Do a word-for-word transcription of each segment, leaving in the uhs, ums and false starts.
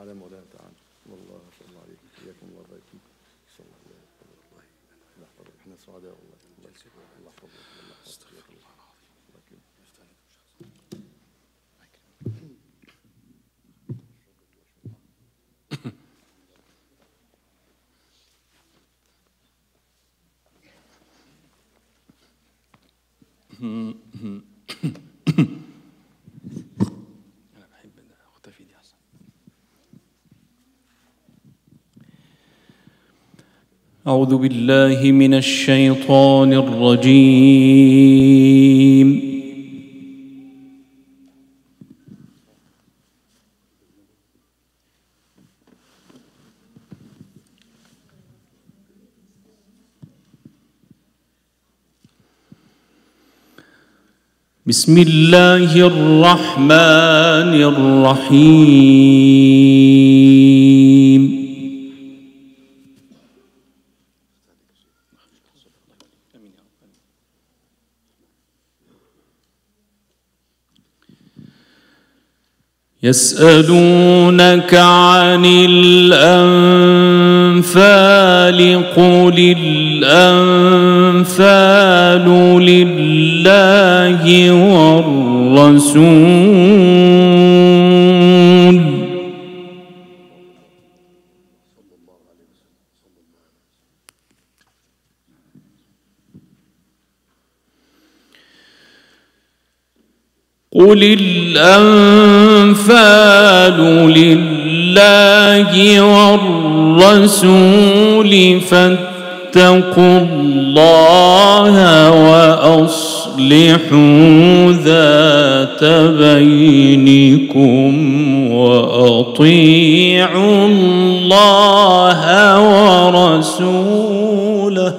تعالى مولانا تعالى. والله ما شاء الله عليك، حياكم الله وبارك فيك. ان شاء الله الله يحفظك، الله يحفظك، احنا سعداء والله. الله يحفظك، الله يحفظك، الله يحفظك. استغفر الله العظيم. الله يكرمك. أنا بحب أختفي دي أحسن. أعوذ بالله من الشيطان الرجيم. بسم الله الرحمن الرحيم. يسألونك عن الأنفال قل الأنفال لله والرسول قل الأنفال لله والرسول فاتقوا الله وأصلحوا ذات بينكم وأطيعوا الله ورسوله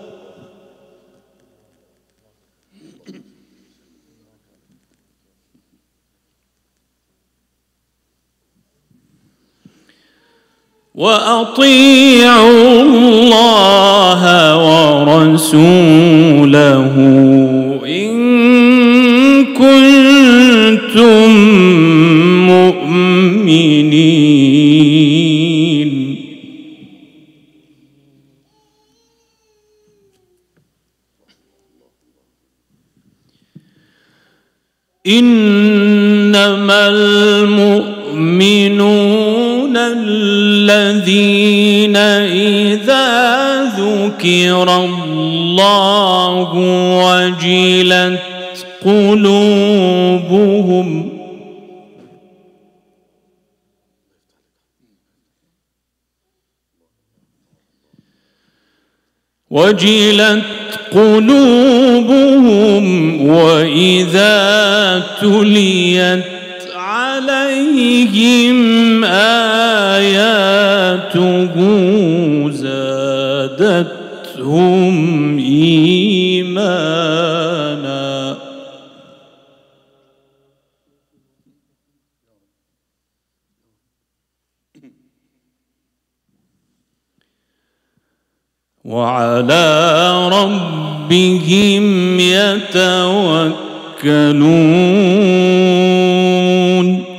وأطيعوا الله ورسوله إن كنتم مؤمنين. إنما المؤمنون الذين إذا ذكر الله وجلت قلوبهم وجلت قلوبهم وإذا تليت عليهم آياته زادتهم إيمانا وعلى ربهم يتوكلون.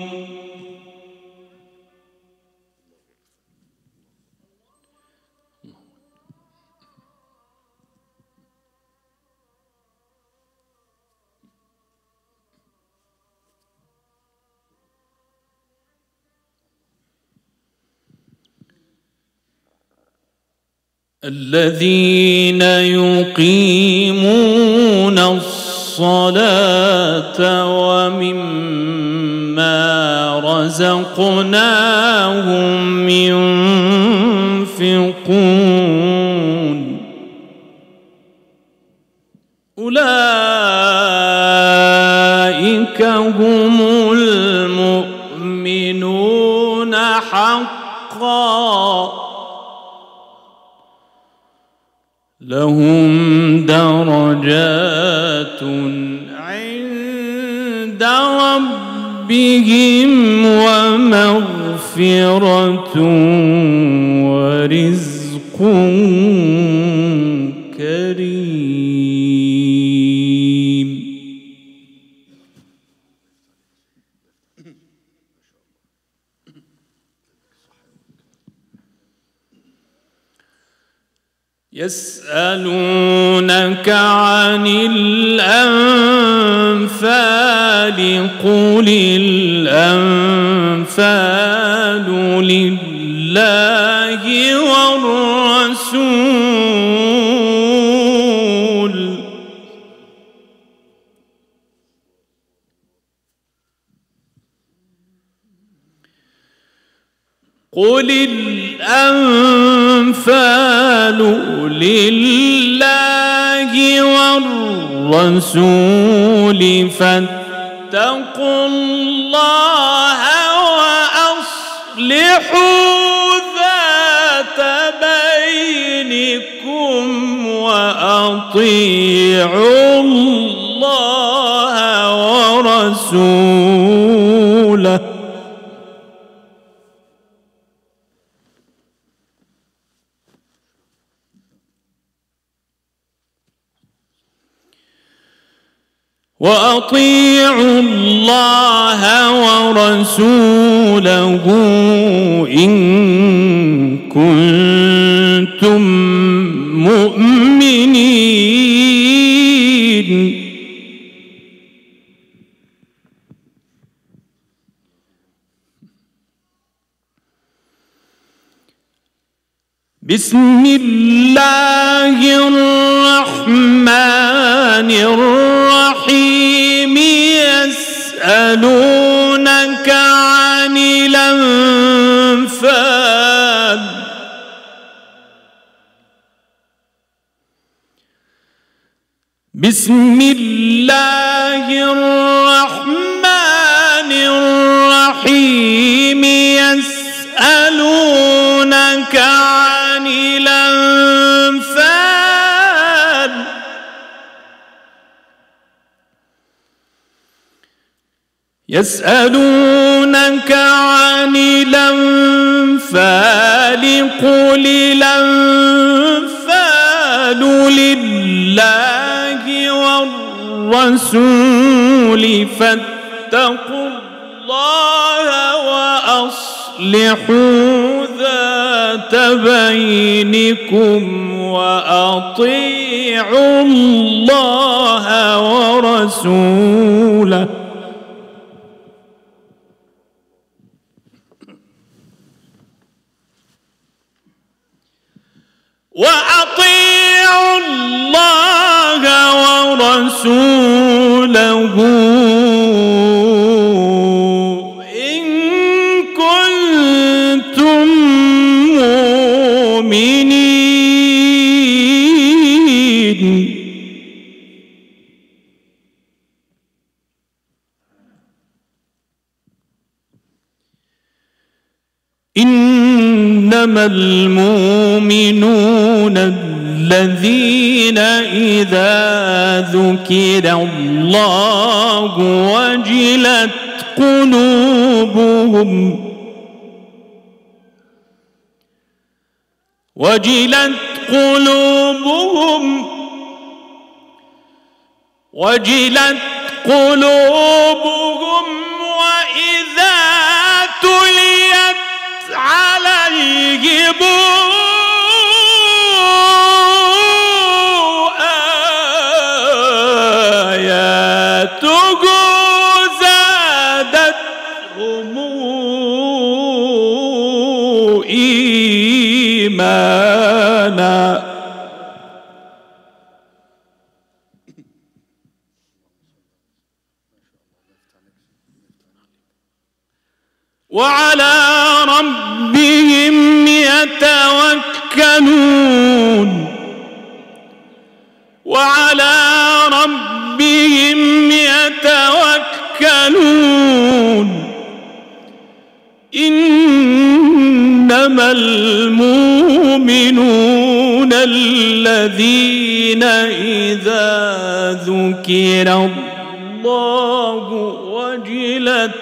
الذين يقيمون الصلاة ومما رزقناهم ينفقون أولئك هم المؤمنون حقا لهم درجات عند ربهم ومغفرة ورزق كريم. يسألونك عن الأنفال قل الأنفال لله والرسول قل الأنفال لله والرسول فاتقوا الله وأصلحوا ذات بينكم وأطيعوا الله ورسوله وأطيعوا الله ورسوله إن كنتم مؤمنين بسم الله الرحمن الرحيم يسألونك عن الأنفال بسم الله الرحمن الرحيم يسألونك عن الأنفال يسألونك عن الأنفال قل الأنفال لله والرسول فاتقوا الله وأصلحوا ذات بينكم وأطيعوا الله ورسوله وأطيعوا الله ورسوله إن كنتم مؤمنين إنما المؤمنون الذين إذا ذكر الله وجلت قلوبهم وجلت قلوبهم وجلت قلوبهم وإذا تليت عليهم آياته زادتهم إيمانا وعلى ربهم يتوكلون وعلى ربهم يتوكلون إنما المؤمنون الذين إذا ذكر الله وجلت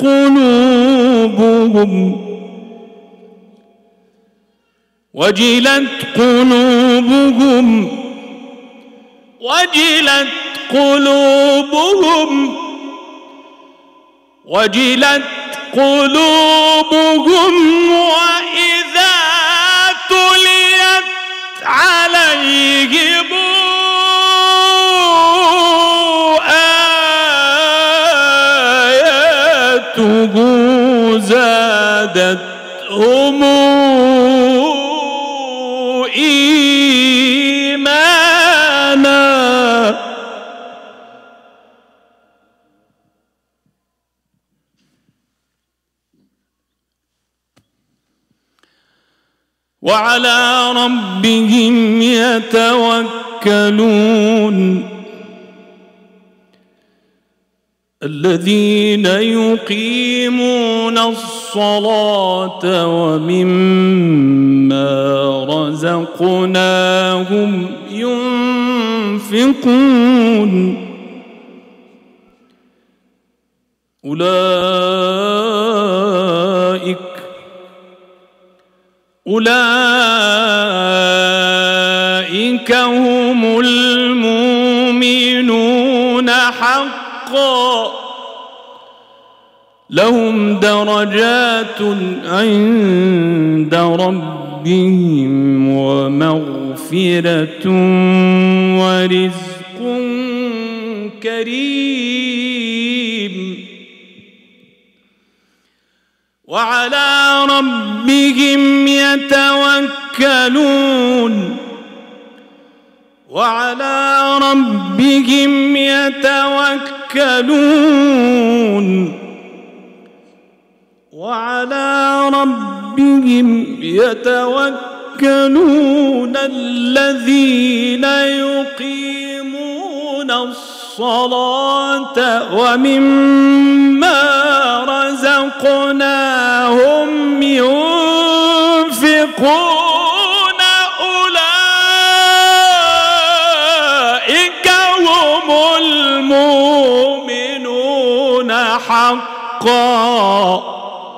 قلوبهم وجلت قلوبهم وجلت قلوبهم وجلت قلوبهم وإذا تليت عليهم آياته زادتهم إيمانا وعلى ربهم يتوكلون الذين يقيمون الصلاة ومما رزقناهم ينفقون أولئك أولئك هم المؤمنون حقا لهم درجات عند ربهم ومغفرة ورزق كريم وعلى ربهم يتوكلون وعلى ربهم يتوكلون وعلى ربهم يتوكلون الذين يقيمون الصلاة ومما رزقناهم ينفقون أولئك هم المؤمنون حقا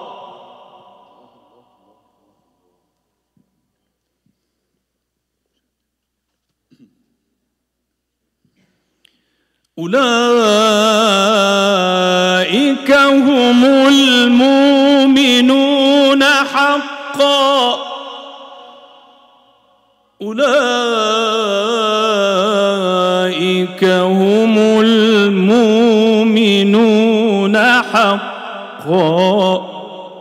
أولئك هم المؤمنون حقا أولئك هم المؤمنون حقا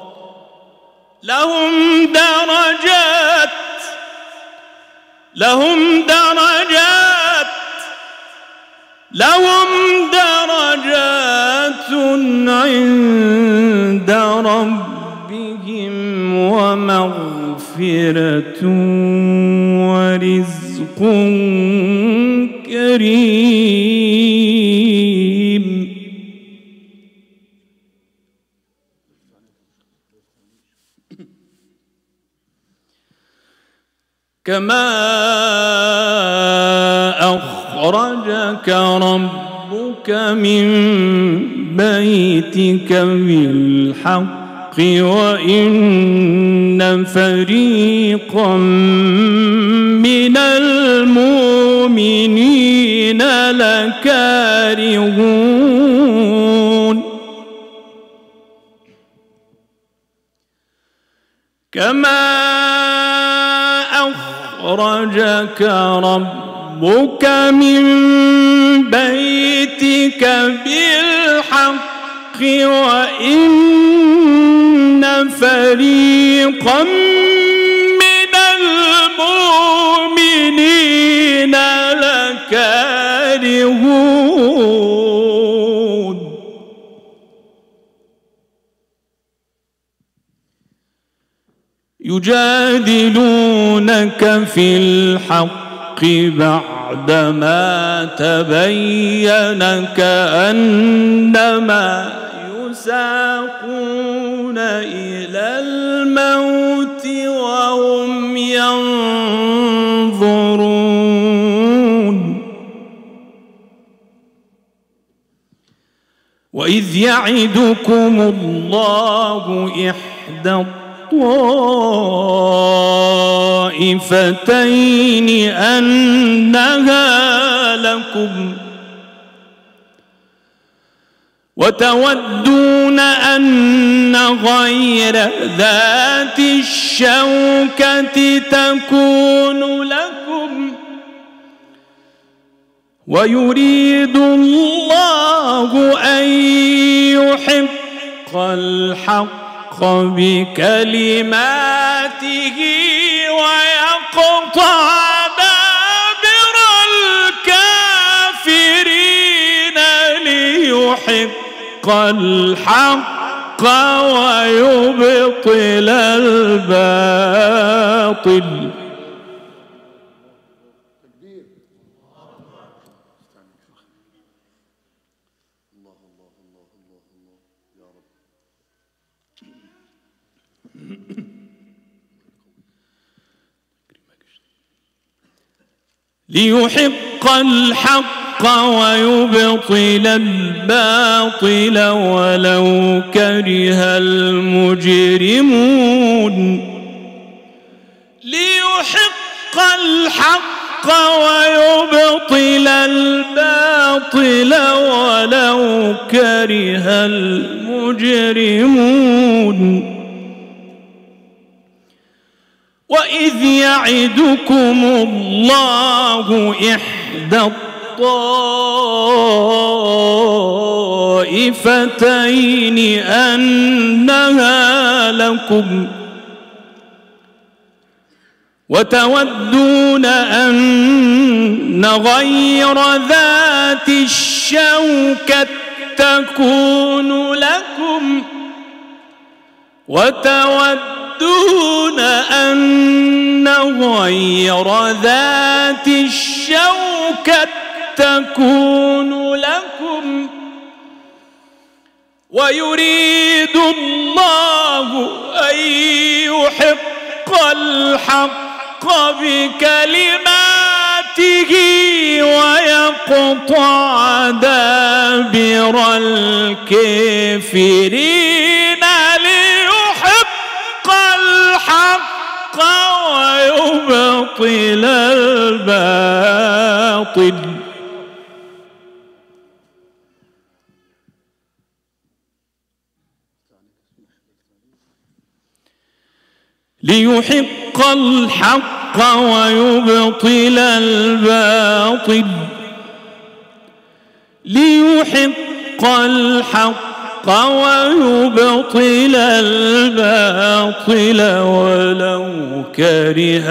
لهم درجات لهم درجات لهم درجات عند ربهم ومغفرة ورزق كريم كما أخرجك ربك من بيتك بالحق وإن فريقا من المؤمنين لكارهون كما أخرجك ربك من بيتك بالحق وإن فريقا من المؤمنين لكارهون يجادلونك في الحق بعدما تبين كأنما يساقون إلى الموت وهم ينظرون وإذ يعدكم الله إحدى الطائفتين أنها لكم وتودون أن أن غير ذات الشوكة تكون لكم ويريد الله أن يحق الحق بكلماته ويقطع دابر الكافرين ليحق الحق ويبطل الباطل. ليحق الحق ويبطل الباطل ولو كره المجرمون. ليحق الحق ويبطل الباطل ولو كره المجرمون. وإذ يعدكم الله إحدى الطائفتين أنها لكم وتودون أن غير ذات الشوكة تكون لكم وتودون أن غير ذات الشوكة تكون لكم ويريد الله أن يحق الحق بكلماته ويقطع دابر الكافرين ليحق الحق ويبطل الباطل. ليحق الحق ويبطل الباطل ليحق الحق ويبطل الباطل ولو كره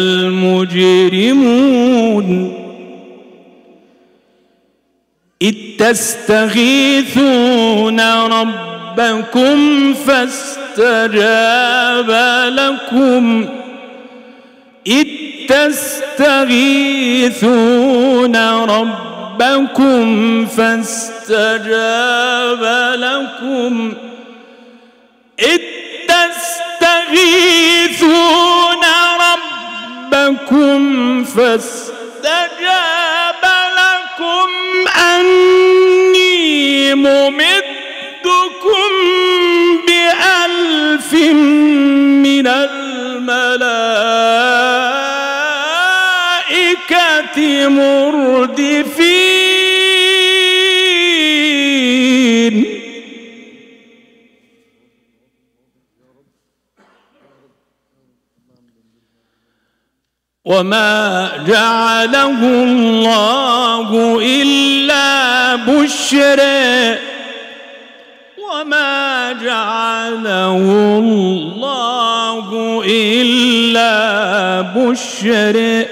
المجرمون. إذ تستغيثون ربكم فاستجاب لكم إذ تستغيثون ربكم فاستجاب لكم إذ تستغيثون ربكم فاستجاب لكم أني ممدكم بألف من الملائكة مردفين. وما جعله الله إلا بشرى وما جعله الله إلا بشرى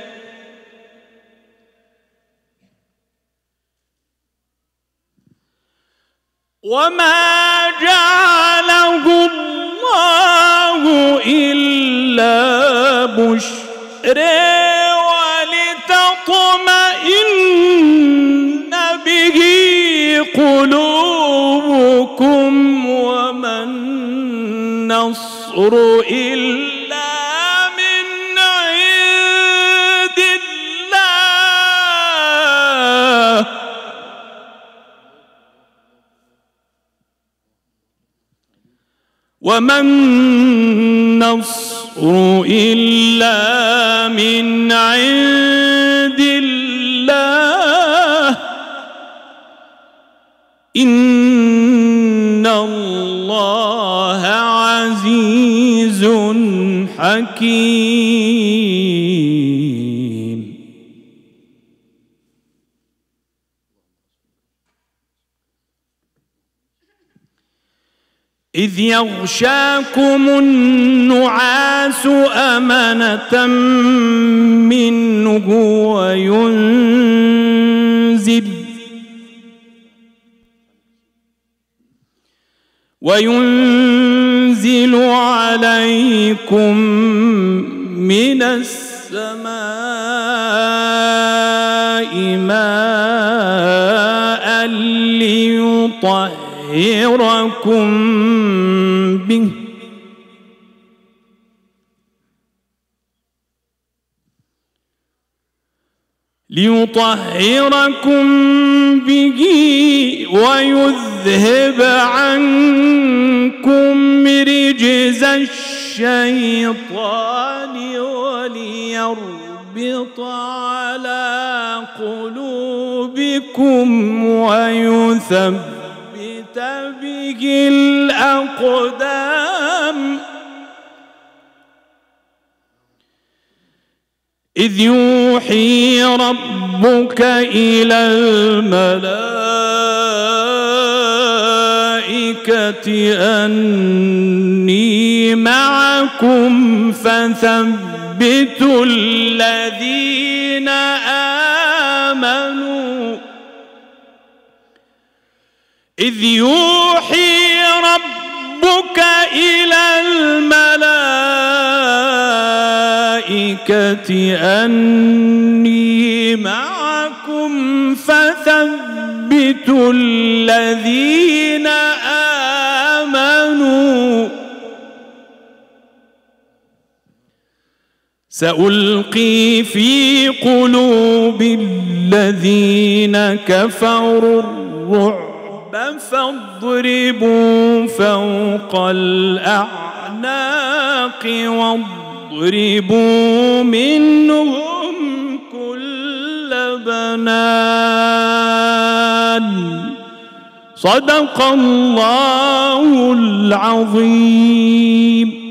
وما جعله الله إلا بشرى ولتطمئن به قلوبكم وما النصر إلا من عند الله وما النصر إلا من عند الله إن الله حكيم. إذ يغشاكم النعاس أمنة منه وينزل وينزل عليكم من السماء ماء ليطهركم به ليطهركم به ويذهب عنكم رجز الشيطان وليربط على قلوبكم ويثبت به الأقدام. إذ يوحي ربك إلى الملائكة أني معكم فثبتوا الذين آمنوا. إذ يوحي ربك إلى الملائكة أني معكم فثبتوا الذين آمنوا. سألقي في قلوب الذين كفروا الرعب فاضربوا فوق الأعناق واضربوا منهم كل بنان. صدق الله العظيم.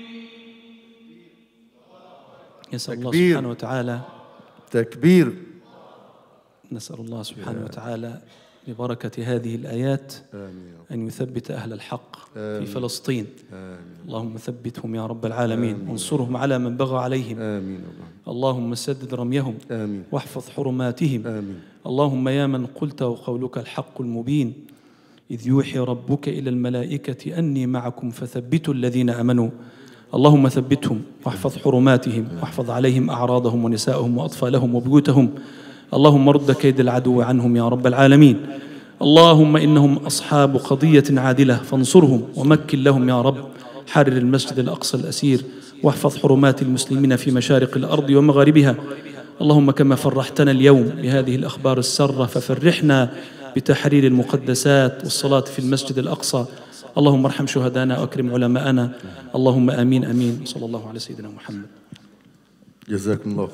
نسأل الله سبحانه وتعالى تكبير. نسأل الله سبحانه وتعالى ببركة هذه الآيات أن يثبت أهل الحق في فلسطين. اللهم ثبتهم يا رب العالمين، وانصرهم على من بغى عليهم. آمين. اللهم سدد رميهم واحفظ حرماتهم. اللهم يا من قلت وقولك الحق المبين إذ يوحي ربك إلى الملائكة أني معكم فثبتوا الذين آمنوا. اللهم ثبتهم واحفظ حرماتهم واحفظ عليهم أعراضهم ونساءهم وأطفالهم وبيوتهم. اللهم رد كيد العدو عنهم يا رب العالمين. اللهم إنهم أصحاب قضية عادلة فانصرهم ومكن لهم يا رب. حرر المسجد الأقصى الأسير واحفظ حرمات المسلمين في مشارق الأرض ومغاربها. اللهم كما فرحتنا اليوم بهذه الأخبار السارة ففرحنا بتحرير المقدسات والصلاة في المسجد الأقصى. اللهم ارحم شهدانا وأكرم علماءنا. اللهم آمين آمين. صلى الله على سيدنا محمد. جزاكم الله